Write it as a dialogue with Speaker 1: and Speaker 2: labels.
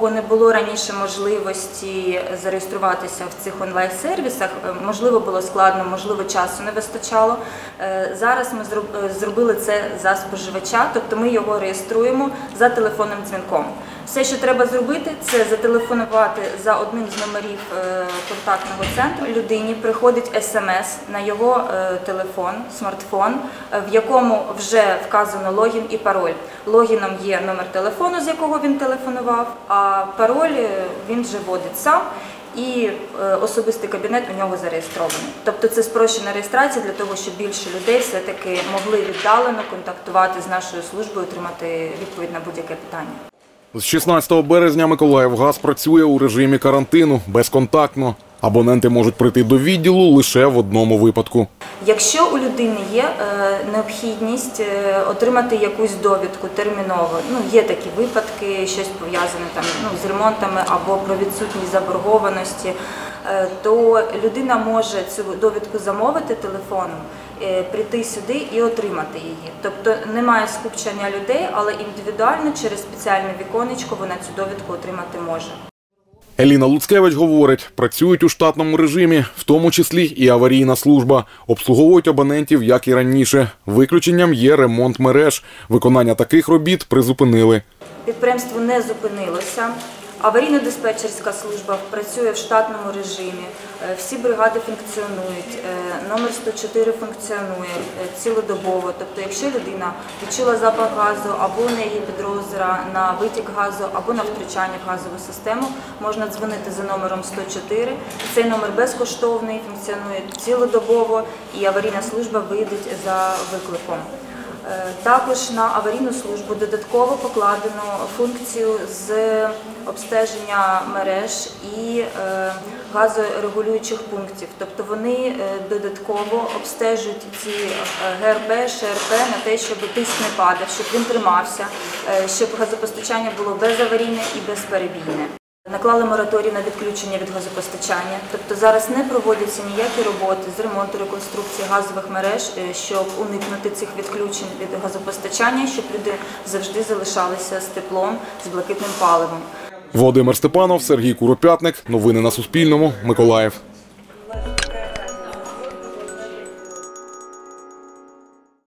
Speaker 1: кого не було раніше можливості зареєструватися в цих онлайн-сервісах, можливо, було складно, можливо, часу не вистачало. Зараз ми зробили це за споживача, тобто ми його реєструємо за телефонним дзвінком. Все, що треба зробити, це зателефонувати за одним з номерів контактного центру. Людині приходить смс на його телефон, смартфон, в якому вже вказано логін і пароль. Логіном є номер телефону, з якого він телефонував, а пароль він вже вводить сам. І особистий кабінет у нього зареєстрований. Тобто це спрощена реєстрація для того, щоб більше людей все-таки могли віддалено контактувати з нашою службою, отримати відповідь на будь-яке питання.
Speaker 2: З 16 березня Миколаївгаз працює у режимі карантину, безконтактно. Абоненти можуть прийти до відділу лише в одному випадку.
Speaker 1: Якщо у людини є необхідність отримати якусь довідку терміново, є такі випадки, щось пов'язане з ремонтами або про відсутність заборгованості, то людина може цю довідку замовити телефоном, прийти сюди і отримати її. Тобто немає скупчення людей, але індивідуально через спеціальне віконечко вона цю довідку отримати може.
Speaker 2: Еліна Луцкевич говорить, працюють у штатному режимі, в тому числі і аварійна служба. Обслуговують абонентів, як і раніше. Виключенням є ремонт мереж. Виконання таких робіт призупинили.
Speaker 1: Підприємство не зупинилося. Аварійно-диспетчерська служба працює в штатному режимі, всі бригади функціонують, номер 104 функціонує цілодобово. Тобто, якщо людина відчула запах газу або у неї підозра на витік газу або на втручання в газову систему, можна дзвонити за номером 104. Цей номер безкоштовний, функціонує цілодобово і аварійна служба вийде за викликом. Також на аварійну службу додатково покладено функцію з обстеження мереж і газорегулюючих пунктів. Тобто вони додатково обстежують ці ГРП, ШРП на те, щоб тиск не падав, щоб він тримався, щоб газопостачання було безаварійне і безперебійне. Наклали мораторій на відключення від газопостачання, тобто зараз не проводяться ніякі роботи з ремонту, реконструкції газових мереж, щоб уникнути цих відключень від газопостачання, щоб люди завжди залишалися з теплом, з блакитним паливом.
Speaker 2: Володимир Степанов, Сергій Куропятник. Новини на Суспільному. Миколаїв.